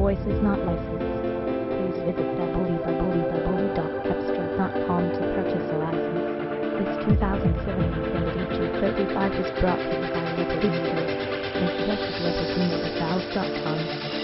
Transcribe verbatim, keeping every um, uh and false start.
voice is not licensed. Please visit w w w dot cepstral dot com to purchase a license. This two thousand seven Infiniti G thirty-five is brought to you by Liberty Motors and suggested representative valve dot com.